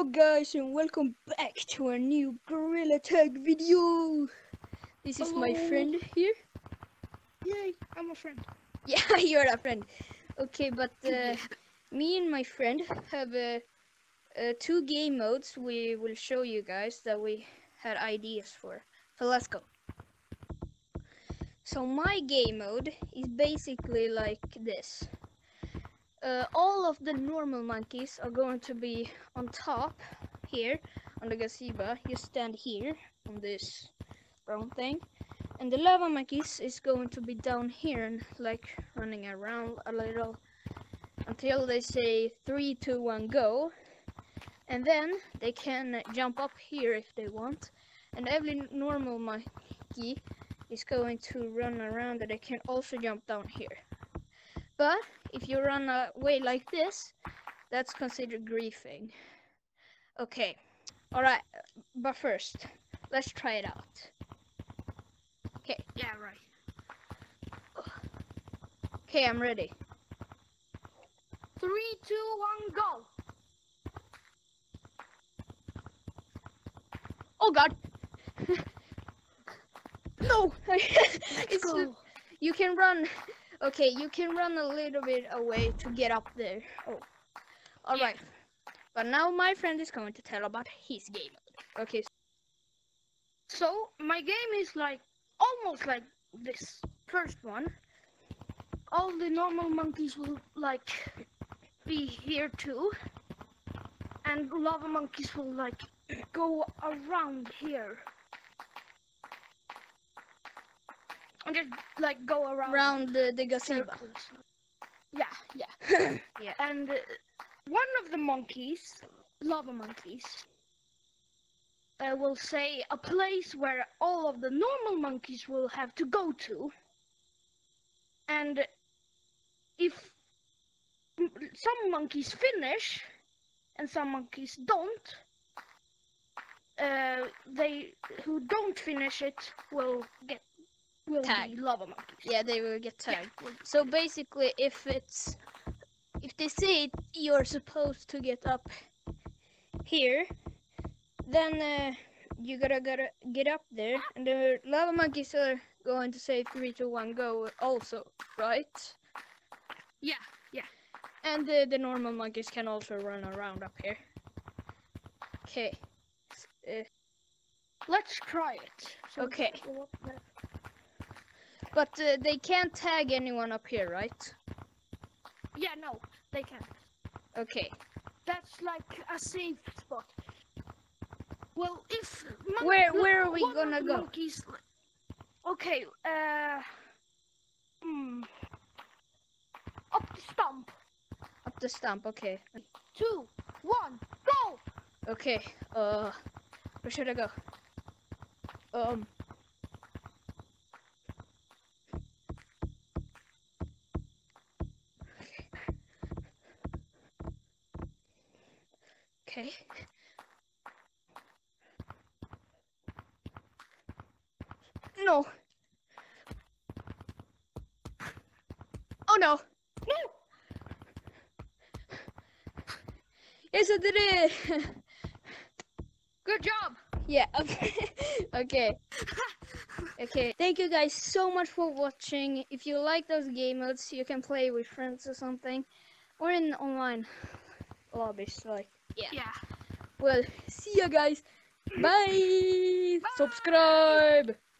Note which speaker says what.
Speaker 1: Hello guys and welcome back to our new Gorilla Tag video. This is my friend here.
Speaker 2: Yay, I'm a friend.
Speaker 1: Yeah, you're a friend. Okay, but me and my friend have two game modes we will show you guys that we had ideas for. So let's go. So my game mode is basically like this. All of the normal monkeys are going to be on top here on the gazebo. You stand here on this brown thing, and the lava monkeys is going to be down here and like running around a little until they say 3, 2, 1, go, and then they can jump up here if they want, and every normal monkey is going to run around and they can also jump down here. But if you run away like this, that's considered griefing. Okay, alright, but first, let's try it out. Okay.
Speaker 2: Yeah, right.
Speaker 1: Okay, I'm ready.
Speaker 2: 3, 2, 1, go.
Speaker 1: Oh god! No! It's
Speaker 2: Go.
Speaker 1: you can run. Okay, you can run a little bit away to get up there. Oh, all right. But now my friend is going to tell about his game mode. Okay.
Speaker 2: So my game is like almost like this. First one, all the normal monkeys will like be here too, and lava monkeys will like go around here. And just like go around
Speaker 1: the gazebo.
Speaker 2: circles. Yeah.
Speaker 1: Yeah.
Speaker 2: And one of the monkeys, lava monkeys, will say a place where all of the normal monkeys will have to go to. And if some monkeys finish and some monkeys don't, they who don't finish it will
Speaker 1: Tagged.
Speaker 2: be lava monkeys.
Speaker 1: Yeah, they will get tagged.
Speaker 2: Yeah.
Speaker 1: So basically, if they say you're supposed to get up here, then you gotta get up there, and the lava monkeys are going to say 3, 2, 1, go also, right?
Speaker 2: Yeah.
Speaker 1: And the normal monkeys can also run around up here. Okay.
Speaker 2: Let's try it. So
Speaker 1: Okay. But they can't tag anyone up here, right?
Speaker 2: Yeah, no, they can't.
Speaker 1: Okay.
Speaker 2: That's like a safe spot. Well, if
Speaker 1: Where are we
Speaker 2: one
Speaker 1: gonna
Speaker 2: of the
Speaker 1: go?
Speaker 2: monkeys, okay, up the stump.
Speaker 1: Up the stump. Okay.
Speaker 2: 2, 1, go!
Speaker 1: Okay. Where should I go? Okay. No. Oh no.
Speaker 2: No!
Speaker 1: Yes, I did it.
Speaker 2: Good job!
Speaker 1: Yeah. Okay. Okay. Okay. Thank you guys so much for watching. If you like those game modes, you can play with friends or something, or in online lobbies. Like, yeah. Well, see ya guys. Bye.
Speaker 2: Bye.
Speaker 1: Subscribe.